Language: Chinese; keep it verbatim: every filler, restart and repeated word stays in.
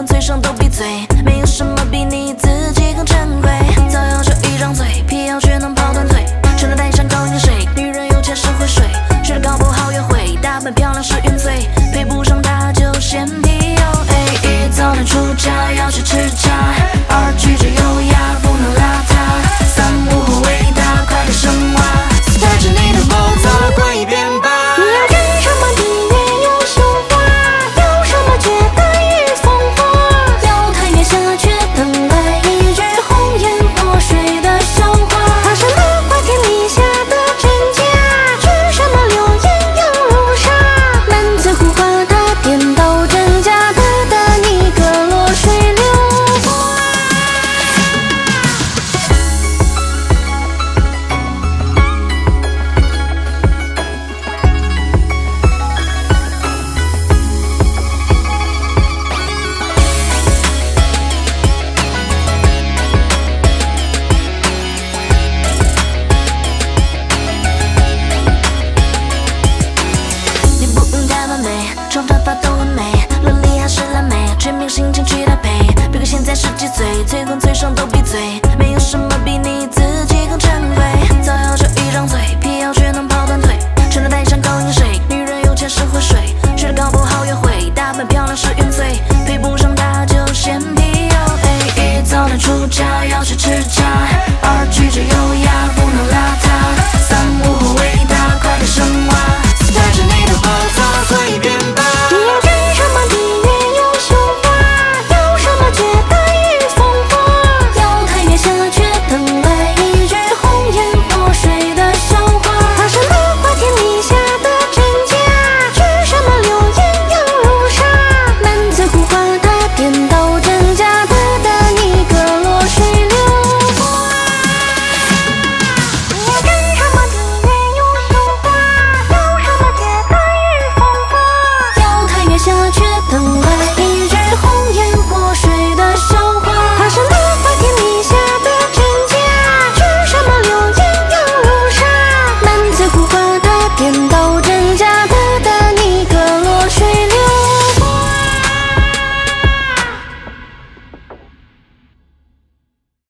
分嘴上都闭嘴，没有什么比你自己更珍贵。造谣就一张嘴，辟谣却能跑断腿，成了带上高饮水，女人有钱是会睡，睡得搞不好约会，打扮漂亮是原罪，配不上她就先 P U A。一早点出家要去吃茶，二举止优雅不能邋遢，三无后伟大快点升华，带着你的步走过一遍吧。 你要干什么你也有胸华，有什么觉得与风化，有台月下却等来一句红颜祸水的笑话。踏上了花田里下的真假，举什么流言扬如沙，满嘴胡话他颠倒真假，得得你个落水流花。 你不用太完美，长发发都